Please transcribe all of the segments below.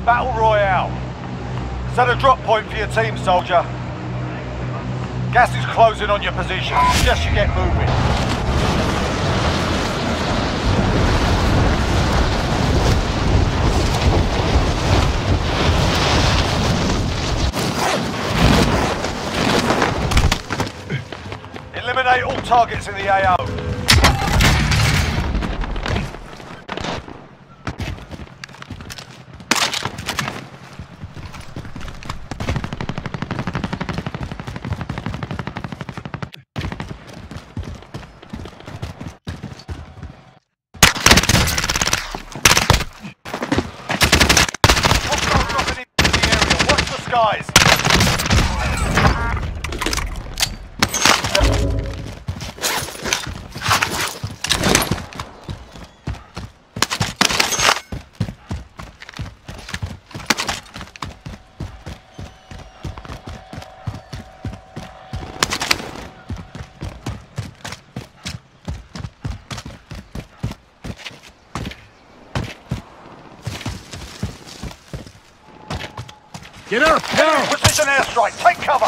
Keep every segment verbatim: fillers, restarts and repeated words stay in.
Battle Royale. Set a drop point for your team, soldier. Gas is closing on your position. Suggest you get moving. Eliminate all targets in the A O. Guys. Get up! Now! Precision airstrike, take cover!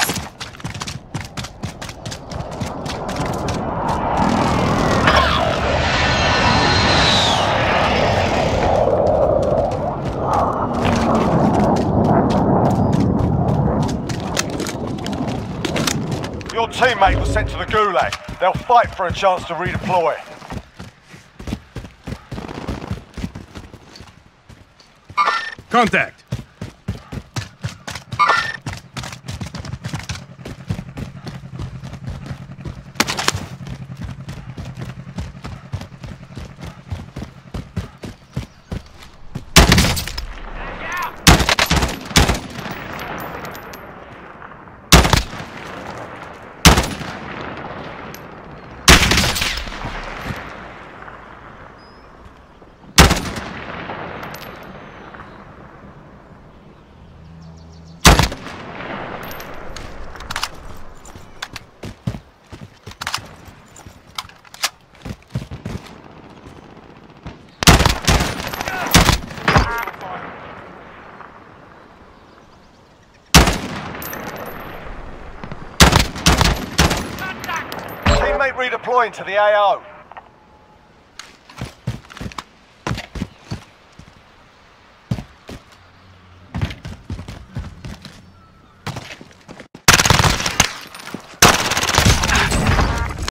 Your teammate was sent to the Gulag. They'll fight for a chance to redeploy. Contact! Teammate redeploying to the A O.